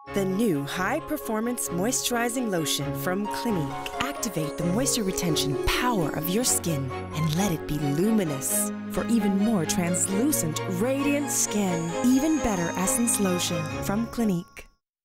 The new high-performance moisturizing lotion from Clinique. Activate the moisture retention power of your skin and let it be luminous for even more translucent, radiant skin. Even better essence lotion from Clinique.